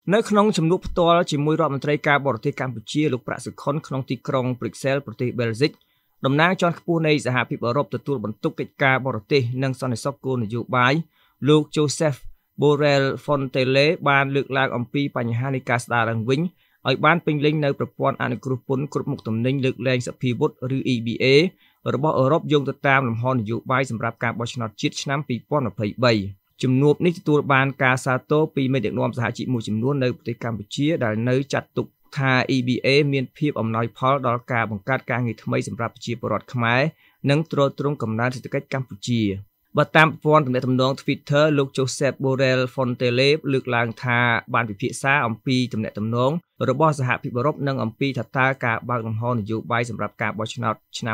នៅក្នុងជំនួបផ្ទាល់ជាមួយរដ្ឋមន្ត្រីការបរទេសកម្ពុជាលោកប្រាក់សុខុនក្នុងទីក្រុង Brussels ប្រទេស Belgium តំណាងជាន់ខ្ពស់នៃសហភាពអឺរ៉ុបទទួលបន្ទុកកិច្ចការបរទេសនិងសន្តិសុខគោលនយោបាយលោក Joseph Borrell Fontelle បានលើកឡើងអំពីបញ្ហានៃការស្ដារឡើងវិញឲ្យបានពេញលេញនៅប្រព័ន្ធអនុគ្រោះពន្ធគ្រប់មុខទំនិញលើកលែងសភាវុធឬ EBA របស់អឺរ៉ុបយោងទៅតាមលំហនយោបាយសម្រាប់ការបោះឆ្នោតជាតិឆ្នាំ2023ជំនួបនេះទទួលបានការសាទរពីមេដឹកនាំសហជីពមួយចំនួននៅប្រទេសកម្ពុជាដែលនៅចាត់ទុកថា EBA មានភាពអំណោយផលដល់ការបង្កើតការងារថ្មីសម្រាប់ប្រជាពលរដ្ឋខ្មែរនិងទ្រទ្រង់កំណើនសេដ្ឋកិច្ចកម្ពុជាបើតាមប្រព័ន្ធទំនាក់ទំនង Twitter លោក Joseph Borrell Fontelle លើកឡើងថាបានពិភាក្សាអំពីទំនាក់ទំនងរបស់សហភាពអឺរ៉ុបនិងអំពីថាតើការបើកលំហនយោបាយសម្រាប់ការបោះឆ្នោតឆ្នាំ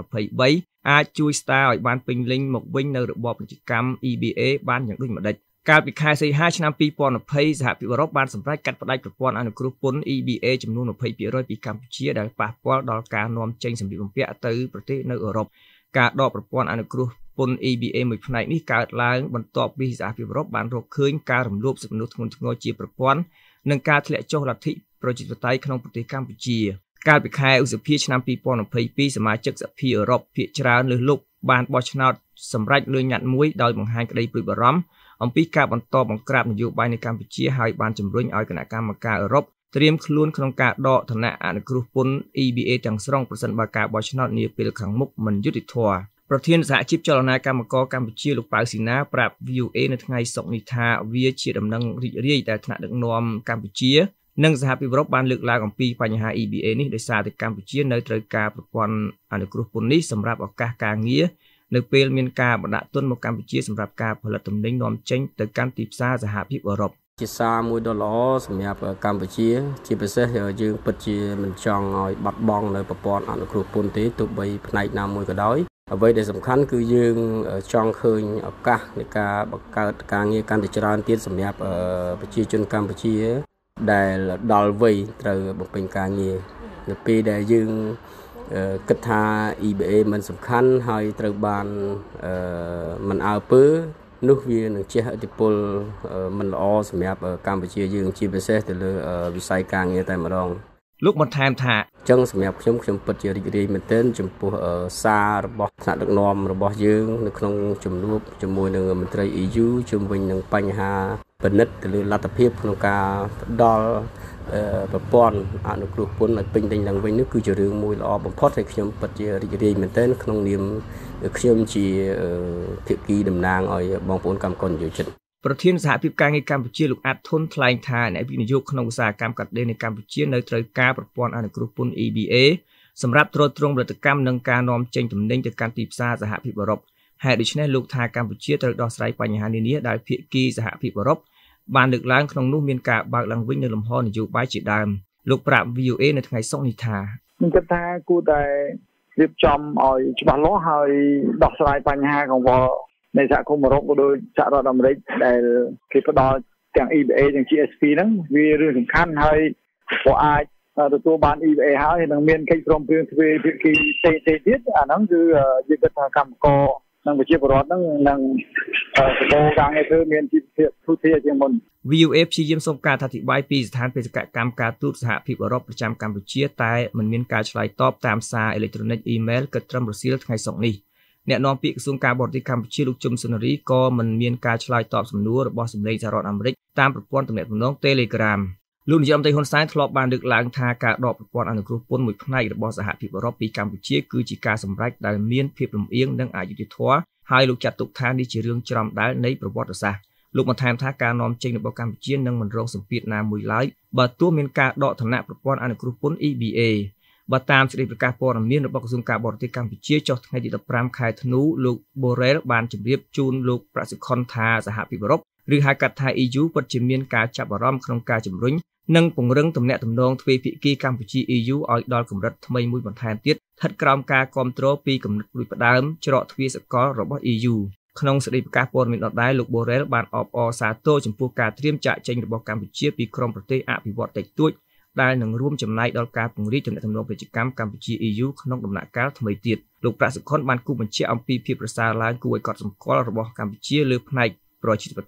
2023អាចជួយស្ដារឲ្យបានពេញលេញមកវិញនៅរបបពាណិជ្ជកម្ម EBA បានយ៉ាងដូចម្តេចកាលពីខែសីហាឆ្នាំ2020សហភាពអឺរ៉ុបបានសម្រេចកាត់ផ្តាច់ប្រព័ន្ធអនុគ្រោះពន្ធ EBA ចំនួន 20% ពីកម្ពុជាដែលប៉ះពាល់ដល់ការនាំចេញសម្ភារៈបំពាក់ទៅប្រទេសនៅអឺរ៉ុបការដកប្រព័ន្ធអនុគ្រោះពន្ធ EBA មួយផ្នែកនេះកើតឡើងបន្ទាប់ពីសហភាពអឺរ៉ុបបានរកឃើញការរំលោភសិទ្ធិមនុស្សធ្ងន់ធ្ងរជាប្រព័ន្ធនិងការធ្លាក់ចុះលទ្ធិប្រជាធិបតេយ្យក្នុងប្រទេសកម្ពុជាកាលពីខែឧសភាឆ្នាំ2022សមាជិកសភាអឺរ៉ុបភាគច្រើនលើសលប់បានបោះឆ្នោតសម្រេចលឿនញ៉ាត់មួយដោយបង្ហាញក្តីព្រួយបារម្ភអំពីការបន្តបង្ក្រាបនយោបាយនៅកម្ពុជាហើយបានជំរុញឲ្យគណៈកម្មការអឺរ៉ុបត្រៀមខ្លួនក្នុងការដកឋានៈអនុគ្រោះពន្ធ EBA ទាំងស្រុងប្រសិនបើការបោះឆ្នោតនាពេលខាងមុខមិនយុត្តិធម៌ប្រធានសហជីពចលនាកម្មករកម្ពុជាលោកប៉ៅស៊ីណាប្រាប់ VOA នៅថ្ងៃសុក្រនេះថាវាជាដំណឹងរីករាយដែលថ្នាក់ដឹកនាំកម្ពុជានិងសហភាពអឺរ៉ុបបានលើកឡើងអំពីបញ្ហា EBA នេះដោយសារតែកម្ពុជានៅត្រូវការប្រព័ន្ធអនុគ្រោះពន្ធនេះសម្រាប់ឱកាសការងារនៅពេលមានការបណ្ដាក់ទុនមកកម្ពុជាសម្រាប់ការផលិតទំនិញនាំចេញទៅកាន់ទីផ្សារសហភាពអឺរ៉ុបជាសារមួយដ៏ល្អសម្រាប់កម្ពុជាជាពិសេសយើងពិតជាមិនចង់ឲ្យបាត់បង់នៅប្រព័ន្ធអនុគ្រោះពន្ធទេទោះបីផ្នែកណាមួយក៏ដោយអ្វីដែលសំខាន់គឺយើងចង់ឃើញឱកាសនៃការបង្កើតការងារកាន់តែច្រើនទៀតសម្រាប់ប្រជាជនកម្ពុជាដែលដល់វ័យត្រូវបំពេញការងារនៅពេលដែលយើងគិតថា EBA មិនសំខាន់ហើយត្រូវបានមិនអើពើនោះវានឹងជះឥទ្ធិពលមិនល្អសម្រាប់កម្ពុជាយើងជាពិសេសទៅលើវិស័យការងារតែម្ដងលោកបន្ថែមថាអញ្ចឹងសម្រាប់ខ្ញុំពិតជារីករាយមែនទែនចំពោះសាររបស់ថ្នាក់ដឹកនាំរបស់យើងនៅក្នុងជំនួបជាមួយនឹងមន្ត្រី EU ជុំវិញនឹងបញ្ហាពិនិត្យទៅលើលទ្ធភាពក្នុងការផ្ដល់ប្រព័ន្ធអនុគ្រោះពន្ធឲ្យពេញលេញឡើងវិញនេះគឺជារឿងមួយល្អបំផុតហើយខ្ញុំពិតជារីករាយមែនទែនក្នុងនាមខ្ញុំជាភាគីតំណាងឲ្យបងប្អូនកម្មករនិយោជិតប្រធានសហភាពការងារកម្ពុជាលោកអាត់ធុនថ្លែងថាអ្នកវិនិយោគក្នុងឧស្សាហកម្មកាត់ដេរនៅកម្ពុជានៅត្រូវការប្រព័ន្ធអនុគ្រោះពន្ធ EBA សម្រាប់ទ្រទ្រង់ផលិតកម្មនិងការនាំចេញទំនិញទៅកាន់ទីផ្សារសហភាពអឺរ៉ុបហើយដូច្នេះលោកថាកម្ពុជាត្រូវដោះស្រាយបញ្ហានានាដែលភាគីសហភាពអឺរ៉ុបបានលើកឡើងក្នុងនោះមានការបើកឡើងវិញនៅលំហនយោបាយជាដើមលោកប្រាប់ VOA នៅថ្ងៃសុក្រនេះថាខ្ញុំគិតថាគួរតែរៀបចំឲ្យច្បាស់លាស់ហើយដោះស្រាយបញ្ហាកង្វល់នៃសហគមន៍អឺរ៉ុបក៏ដូចសហរដ្ឋអាមេរិកដែលគេផ្ដល់ទាំង EBA ទាំង GSP ហ្នឹងវារឿងសំខាន់ហើយក៏អាចទទួលបាន EBA ហើយនឹងមានកិច្ចព្រមព្រៀងទ្វេភាគីផ្សេងៗទៀតអាហ្នឹងគឺយើងគិតថាកម្មករនិងប្រជាពលរដ្ឋហ្នឹងនឹងសម្បូរការងារធ្វើមានជីវភាពធូរធារជាងមុន VOA ព្យាយាមសុំការអធិប្បាយពីស្ថានបេសកកម្មការទូតសហភាពអឺរ៉ុបប្រចាំកម្ពុជាតែមិនមានការឆ្លើយតបតាមសារអេឡិចត្រូនិកអ៊ីមែលគិតត្រឹមរសៀលថ្ងៃសុក្រនេះអ្នកនាំពាក្យក្រសួងការបរទេសកម្ពុជាលោកជុំសុនារីក៏មិនមានការឆ្លើយតបសំណួររបស់សម្លេងសហរដ្ឋអាមេរិកតាមប្រព័ន្ធទំនាក់ទំនង Telegram លោកនាយរដ្ឋមន្ត្រីហ៊ុនសែនធ្លាប់បានលើកឡើងថាការដកប្រព័ន្ធអនុគ្រោះពន្ធមួយផ្នែករបស់សហភាពអឺរ៉ុបពីកម្ពុជាគឺជាការសម្រេចដែលមានភាពលំអៀងនិងអយុត្តិធម៌ហើយលោកចាត់ទុកថានេះជារឿងច្រំដែលនៃប្រវត្តិសាស្ត្រលោកបន្ថែមថាការនាំចេញរបស់កម្ពុជានឹងមិនរងសម្ពាធណាមួយឡើយបើទោះមានការដកឋានៈប្រព័ន្ធអនុគ្រោះពន្ធ EBA បើតាមសេចក្តីប្រកាសព័ត៌មានរបស់ក្រសួងការបរទេសកម្ពុជាចុះថ្ងៃទី15ខែធ្នូលោក Borrell បានជម្រាបជូនលោកប្រាក់សុខុនថាសហភាពអឺរ៉ុបឬហៅកាត់ថា EU ពិតជាមានការចាប់អារម្មណ៍ក្នុងការជំរុញនិងពង្រឹងទំនាក់ទំនងទ្វេភាគីកម្ពុជា EU ឲ្យដល់កម្រិតថ្មីមួយបន្ថែមទៀតស្ថិតក្រោមការគ្រប់គ្រងពីគំនិតផ្ដួចផ្ដើមច្រកទ្វារសកលរបស់ EU ក្នុងសេចក្តីប្រកាសព័ត៌មានដដែលលោក Borrell បានអបអរសាទរចំពោះការត្រៀមចាក់ចេញរបស់កម្ពុជាពីក្រុមប្រទេសអភិវឌ្ឍន៍តិចតួចដែលនឹងរួមចំណែកដល់ការពង្រីកទំនាក់ទំនងពាណិជ្ជកម្មកម្ពុជា EU ក្នុងដំណាក់កាលថ្មីទៀតលោកប្រាក់សុខុនបានគូបញ្ជាក់អំពីភាពប្រសើរឡើងគួរឲ្យកត់សម្គាល់របស់កម្ពុជាលើផ្នែកប្រជាធិបតេយ្យ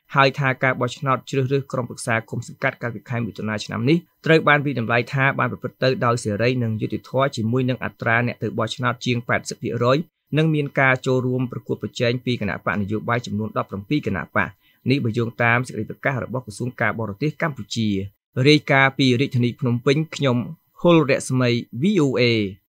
ហើយថាការបោះឆ្នោតជ្រើសរើសក្រុមប្រឹក្សាគុំសង្កាត់កាលពីខែមិថុនាឆ្នាំនេះត្រូវបានវិតម្លៃថាបានប្រព្រឹត្តទៅដោយសេរីនិងយុត្តិធម៌ជាមួយនឹងអត្រាអ្នកទៅបោះឆ្នោតជាង 80% និងមានការចូលរួមប្រកួតប្រជែងពីគណៈបកនយោបាយចំនួន 17 គណៈបកនេះបើយោងតាមសេចក្តីប្រកាសរបស់ក្រសួងការបរទេសកម្ពុជារាយការណ៍ពីរាជធានីភ្នំពេញខ្ញុំហុលរស្មី VOA